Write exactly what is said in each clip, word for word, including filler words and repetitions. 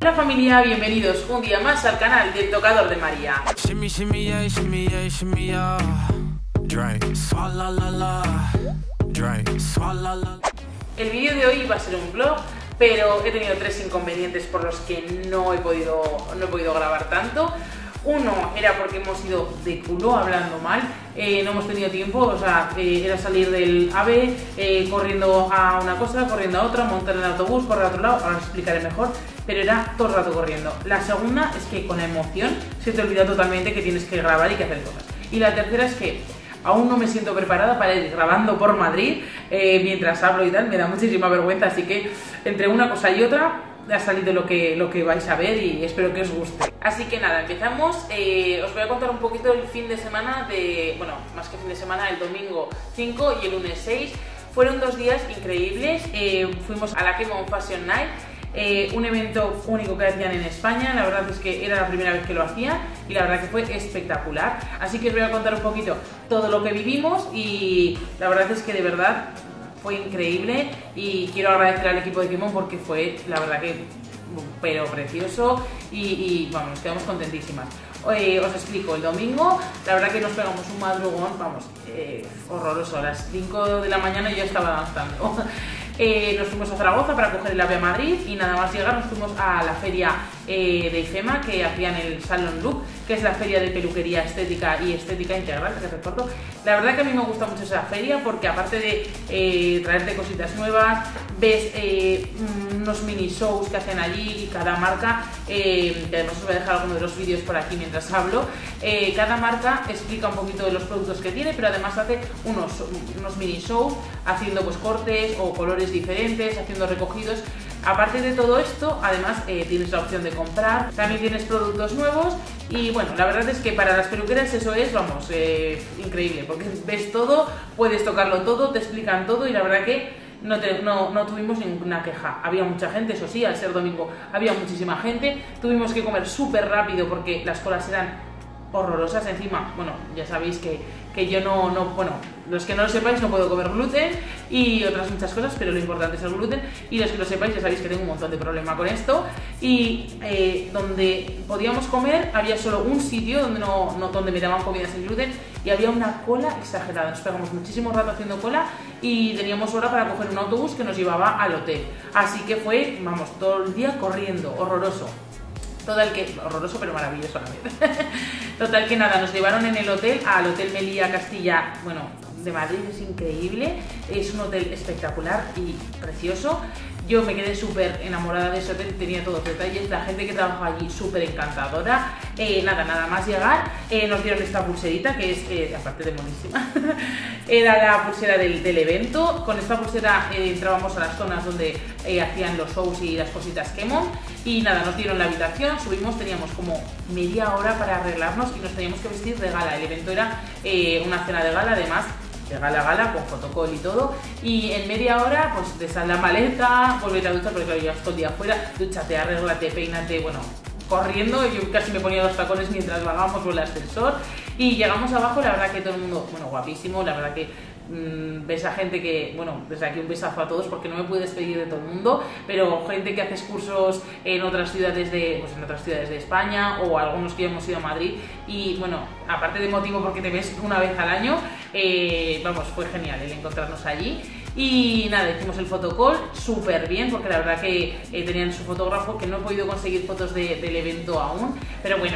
Hola familia, bienvenidos un día más al canal del Tocador de María. El vídeo de hoy va a ser un vlog, pero he tenido tres inconvenientes por los que no he podido, no he podido grabar tanto. Uno era porque hemos ido de culo hablando mal, eh, no hemos tenido tiempo, o sea, eh, era salir del AVE, eh, corriendo a una cosa, corriendo a otra, montar en el autobús, correr a otro lado, ahora os explicaré mejor, pero era todo el rato corriendo. La segunda es que con la emoción se te olvida totalmente que tienes que grabar y que hacer cosas. Y la tercera es que aún no me siento preparada para ir grabando por Madrid, eh, mientras hablo y tal, me da muchísima vergüenza, así que entre una cosa y otra ha salido lo que, lo que vais a ver y espero que os guste. Así que nada, empezamos. Eh, os voy a contar un poquito el fin de semana de, bueno, más que fin de semana, el domingo cinco y el lunes seis. Fueron dos días increíbles. Eh, fuimos a la Kemon Fashion Night, eh, un evento único que hacían en España. La verdad es que era la primera vez que lo hacían y la verdad que fue espectacular. Así que os voy a contar un poquito todo lo que vivimos y la verdad es que de verdad fue increíble y quiero agradecer al equipo de Kemon porque fue, la verdad que, pero precioso y, y vamos, nos quedamos contentísimas. Eh, os explico, el domingo, la verdad que nos pegamos un madrugón, vamos, eh, horroroso, a las cinco de la mañana yo ya estaba danzando. Eh, nos fuimos a Zaragoza para coger el AVE a Madrid y nada más llegar nos fuimos a la feria eh, de IFEMA que hacían el Salon Look, que es la feria de peluquería estética y estética integral, que recuerdo. La verdad que a mí me gusta mucho esa feria porque aparte de eh, traerte cositas nuevas, ves eh, unos mini shows que hacen allí y cada marca, eh, que además os voy a dejar algunos de los vídeos por aquí mientras hablo, eh, cada marca explica un poquito de los productos que tiene, pero además hace unos, unos mini shows haciendo pues cortes o colores diferentes, haciendo recogidos. Aparte de todo esto, además eh, tienes la opción de comprar, también tienes productos nuevos y bueno, la verdad es que para las peluqueras eso es, vamos, eh, increíble, porque ves todo, puedes tocarlo todo, te explican todo y la verdad que no, te, no, no tuvimos ninguna queja. Había mucha gente, eso sí, al ser domingo había muchísima gente, tuvimos que comer súper rápido porque las colas eran horrorosas. Encima, bueno, ya sabéis que, que yo no, no, bueno, los que no lo sepáis no puedo comer gluten y otras muchas cosas, pero lo importante es el gluten y los que lo sepáis ya sabéis que tengo un montón de problema con esto y eh, donde podíamos comer había solo un sitio donde, no, no, donde me daban comida sin gluten y había una cola exagerada, nos pegamos muchísimo rato haciendo cola y teníamos hora para coger un autobús que nos llevaba al hotel, así que fue, vamos, todo el día corriendo, horroroso. Total que, horroroso pero maravilloso a la vez. Total que nada, nos llevaron en el hotel, al Hotel Meliá Castilla, bueno, de Madrid, es increíble, es un hotel espectacular y precioso. Yo me quedé súper enamorada de ese hotel, tenía todos los detalles, la gente que trabaja allí súper encantadora. Eh, nada, nada más llegar, eh, nos dieron esta pulserita que es, eh, aparte de monísima, era la pulsera del, del evento. Con esta pulsera eh, entrábamos a las zonas donde eh, hacían los shows y las cositas Kemon y nada, nos dieron la habitación, subimos, teníamos como media hora para arreglarnos y nos teníamos que vestir de gala. El evento era eh, una cena de gala, además de gala a gala, con fotocall y todo, y en media hora pues te sale la maleta, vuelve a duchar porque claro, llevas todo el día afuera, dúchate, arréglate, peínate, bueno, corriendo, yo casi me ponía los tacones mientras bajábamos por el ascensor y llegamos abajo, la verdad que todo el mundo, bueno, guapísimo, la verdad que mmm, ves a gente que, bueno, desde aquí un besazo a todos porque no me puedo despedir de todo el mundo, pero gente que hace cursos en otras ciudades de, pues en otras ciudades de España o algunos que ya hemos ido a Madrid y bueno, aparte de motivo porque te ves una vez al año, eh, vamos, fue genial el encontrarnos allí. Y nada, hicimos el fotocall súper bien porque la verdad que eh, tenían su fotógrafo, que no he podido conseguir fotos de, del evento aún, pero bueno,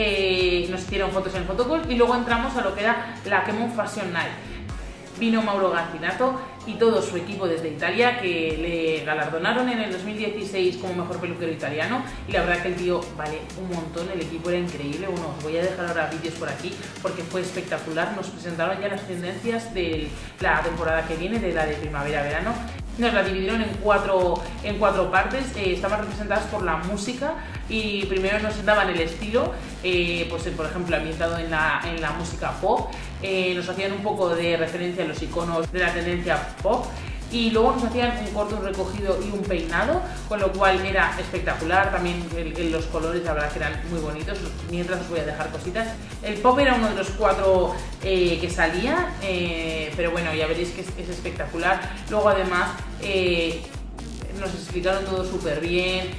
eh, nos hicieron fotos en el fotocall y luego entramos a lo que era la Kemon Fashion Night. Vino Mauro Gancinato y todo su equipo desde Italia, que le galardonaron en el dos mil dieciséis como mejor peluquero italiano y la verdad que el tío vale un montón, el equipo era increíble. Bueno, os voy a dejar ahora vídeos por aquí porque fue espectacular. Nos presentaron ya las tendencias de la temporada que viene, de la de primavera-verano. Nos la dividieron en cuatro, en cuatro partes, eh, estaban representadas por la música y primero nos daban el estilo, eh, pues por ejemplo ambientado en la, en la música pop, eh, nos hacían un poco de referencia a los iconos de la tendencia pop y luego nos hacían un corte, un recogido y un peinado, con lo cual era espectacular. También el, el, los colores la verdad que eran muy bonitos, mientras os voy a dejar cositas. El pop era uno de los cuatro eh, que salía, eh, pero bueno, ya veréis que es, es espectacular. Luego además eh, nos explicaron todo súper bien,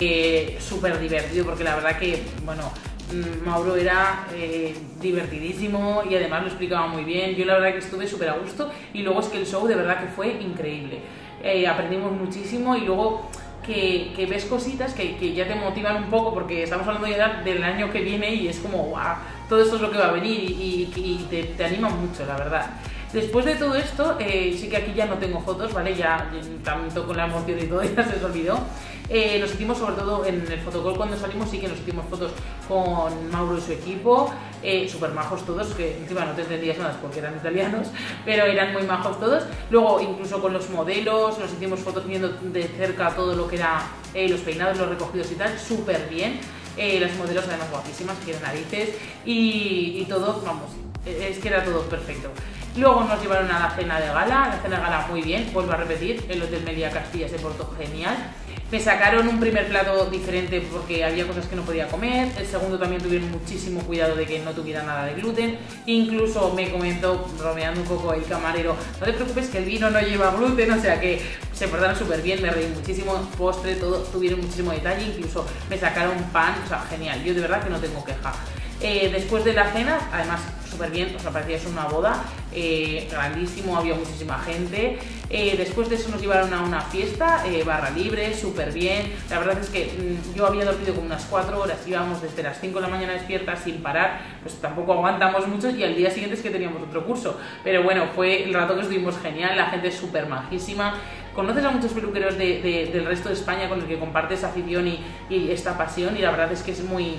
eh, súper divertido, porque la verdad que, bueno, Mauro era eh, divertidísimo y además lo explicaba muy bien. Yo la verdad que estuve súper a gusto y luego es que el show de verdad que fue increíble. Eh, aprendimos muchísimo y luego que, que ves cositas que, que ya te motivan un poco, porque estamos hablando ya del año que viene y es como, wow, todo esto es lo que va a venir y, y, y te, te anima mucho, la verdad. Después de todo esto, eh, sí que aquí ya no tengo fotos, ¿vale? Ya, tanto con la emoción y todo, ya se os olvidó. Eh, nos hicimos, sobre todo en el fotocall cuando salimos, sí que nos hicimos fotos con Mauro y su equipo, eh, súper majos todos, que encima no te entendías nada porque eran italianos, pero eran muy majos todos. Luego incluso con los modelos, nos hicimos fotos viendo de cerca todo lo que era eh, los peinados, los recogidos y tal, súper bien. Eh, las modelos además guapísimas, que eran narices, y, y todo, vamos, es que era todo perfecto. Luego nos llevaron a la cena de gala, la cena de gala muy bien, vuelvo a repetir, el Hotel Meliá Castilla se portó genial. Me sacaron un primer plato diferente porque había cosas que no podía comer, el segundo también tuvieron muchísimo cuidado de que no tuviera nada de gluten, incluso me comentó, bromeando un poco el camarero, no te preocupes que el vino no lleva gluten, o sea que se portaron súper bien, me reí muchísimo, postre, todo, tuvieron muchísimo detalle, incluso me sacaron pan, o sea, genial, yo de verdad que no tengo queja. Eh, después de la cena, además súper bien, o sea, parecía eso una boda, eh, grandísimo, había muchísima gente. Eh, después de eso nos llevaron a una fiesta, eh, barra libre, súper bien. La verdad es que mmm, yo había dormido como unas cuatro horas, íbamos desde las cinco de la mañana despiertas sin parar, pues tampoco aguantamos mucho y al día siguiente es que teníamos otro curso. Pero bueno, fue el rato que estuvimos genial, la gente es súper majísima. Conoces a muchos peluqueros de, de, del resto de España con el que compartes afición y, y esta pasión y la verdad es que es muy...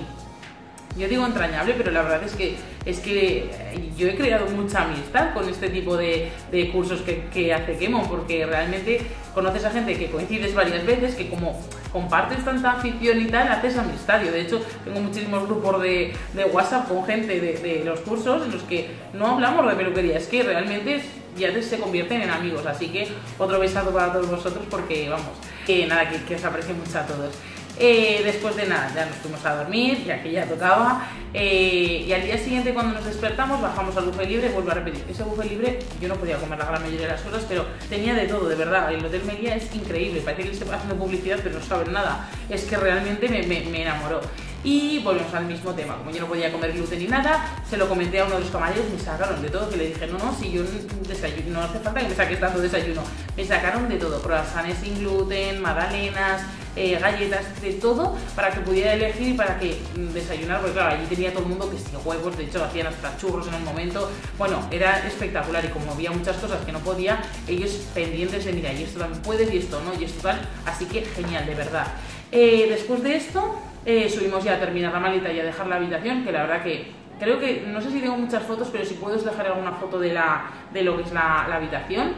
Yo digo entrañable, pero la verdad es que, es que yo he creado mucha amistad con este tipo de, de cursos que, que hace Kemon, porque realmente conoces a gente que coincides varias veces, que como compartes tanta afición y tal, haces amistad. Yo de hecho tengo muchísimos grupos de, de WhatsApp con gente de, de los cursos en los que no hablamos de peluquería, es que realmente ya se convierten en amigos, así que otro besazo para todos vosotros porque vamos, que nada, que, que os aprecio mucho a todos. Eh, después de nada, ya nos fuimos a dormir, ya que ya tocaba, eh, y al día siguiente cuando nos despertamos bajamos al buffet libre. Vuelvo a repetir, ese buffet libre yo no podía comer la gran mayoría de las cosas, pero tenía de todo, de verdad. El Hotel Meliá es increíble, parece que le estoy haciendo publicidad pero no saben nada, es que realmente me, me, me enamoró. Y volvemos al mismo tema, como yo no podía comer gluten ni nada, se lo comenté a uno de los camareros, me sacaron de todo, que le dije, no, no, si yo desayuno, no hace falta que me saques tanto desayuno, me sacaron de todo, croissants sin gluten, magdalenas, eh, galletas, de todo, para que pudiera elegir y para que mm, desayunar, porque claro, allí tenía todo el mundo que sí, huevos, de hecho hacían hasta churros en el momento, bueno, era espectacular y como había muchas cosas que no podía, ellos pendientes de, mira, y esto también puedes, y esto no, y esto tal, así que genial, de verdad. Eh, después de esto, eh, subimos ya a terminar la maleta y a dejar la habitación, que la verdad que creo que, no sé si tengo muchas fotos, pero si puedo os dejaré alguna foto de, la, de lo que es la, la habitación.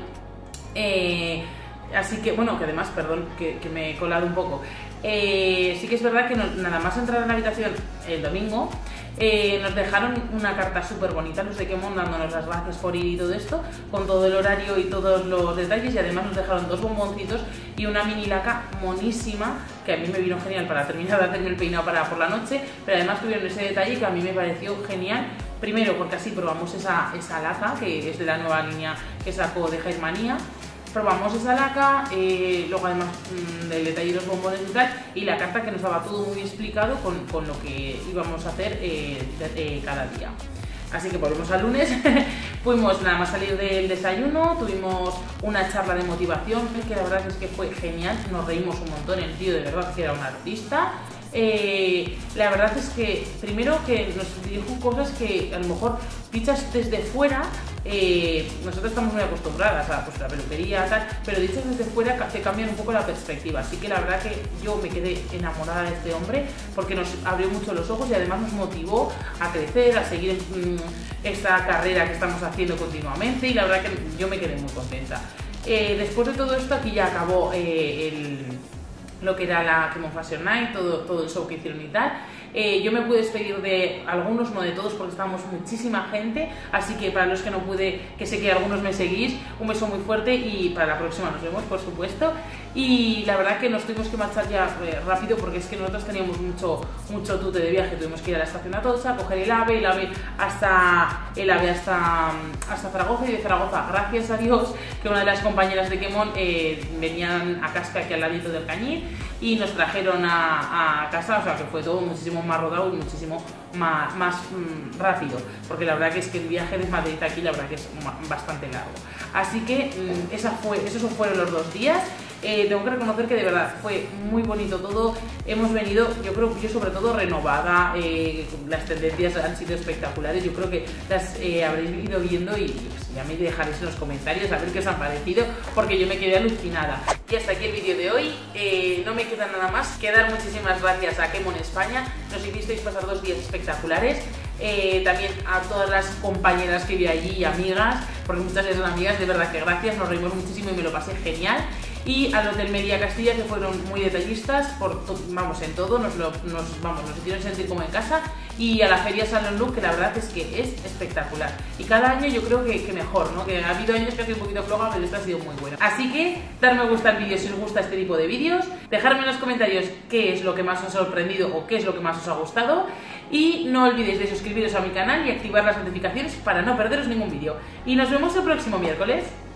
Eh, así que, bueno, que además, perdón, que, que me he colado un poco. Eh, sí que es verdad que no, nada más entrar en la habitación el domingo, eh, nos dejaron una carta súper bonita, los de Kemon, dándonos las gracias por ir y todo esto, con todo el horario y todos los detalles, y además nos dejaron dos bomboncitos y una mini laca monísima, que a mí me vino genial para terminar de hacerme el peinado para por la noche, pero además tuvieron ese detalle que a mí me pareció genial. Primero porque así probamos esa, esa laca, que es de la nueva línea que sacó de Hairmanía. Probamos esa laca, eh, luego además mmm, del detalle de los bombones y tal, y la carta que nos daba todo muy explicado con, con lo que íbamos a hacer eh, de, de cada día. Así que volvemos al lunes, fuimos nada más salir del desayuno, tuvimos una charla de motivación, que la verdad es que fue genial, nos reímos un montón, el tío de verdad que era un artista. Eh, la verdad es que primero que nos dijo cosas que a lo mejor dichas desde fuera, eh, nosotros estamos muy acostumbradas a pues, la peluquería tal, pero dichas desde fuera te cambian un poco la perspectiva, así que la verdad que yo me quedé enamorada de este hombre porque nos abrió mucho los ojos y además nos motivó a crecer, a seguir mmm, esta carrera que estamos haciendo continuamente, y la verdad que yo me quedé muy contenta. Eh, después de todo esto aquí ya acabó eh, el... lo que era la Kemon Fashion Night, todo, todo el show que hicieron y tal. Eh, yo me pude despedir de algunos, no de todos, porque estábamos muchísima gente, así que para los que no pude, que sé que algunos me seguís, un beso muy fuerte y para la próxima nos vemos, por supuesto. Y la verdad que nos tuvimos que marchar ya eh, rápido, porque es que nosotros teníamos mucho, mucho tute de viaje. Tuvimos que ir a la estación Atocha, coger el AVE, el AVE hasta, el AVE hasta, hasta Zaragoza, y de Zaragoza, gracias a Dios, que una de las compañeras de Kemon eh, venían a Caspe, aquí al ladito del Cañir, y nos trajeron a, a casa, o sea que fue todo muchísimo más rodado y muchísimo más, más mmm, rápido, porque la verdad que es que el viaje de Madrid a aquí la verdad que es bastante largo. Así que mmm, esa fue, esos fueron los dos días. Eh, tengo que reconocer que de verdad fue muy bonito todo. Hemos venido, yo creo que yo sobre todo renovada, eh, las tendencias han sido espectaculares, yo creo que las eh, habréis ido viendo y pues, ya me dejaréis en los comentarios a ver qué os han parecido, porque yo me quedé alucinada. Y hasta aquí el vídeo de hoy. Eh, no me queda nada más que dar muchísimas gracias a Kemon España, nos hicisteis pasar dos días espectaculares. Eh, también a todas las compañeras que vi allí y amigas, porque muchas de son amigas, de verdad que gracias, nos reímos muchísimo y me lo pasé genial. Y al Hotel Media Castilla, que fueron muy detallistas, por, vamos, en todo, nos, lo, nos, vamos, nos hicieron sentir como en casa. Y a la Feria Salon Look, que la verdad es que es espectacular. Y cada año yo creo que, que mejor, ¿no? Que ha habido años que ha sido un poquito floja, pero esta ha sido muy buena. Así que, dar me gusta al vídeo si os gusta este tipo de vídeos, dejadme en los comentarios qué es lo que más os ha sorprendido o qué es lo que más os ha gustado. Y no olvidéis de suscribiros a mi canal y activar las notificaciones para no perderos ningún vídeo. Y nos vemos el próximo miércoles.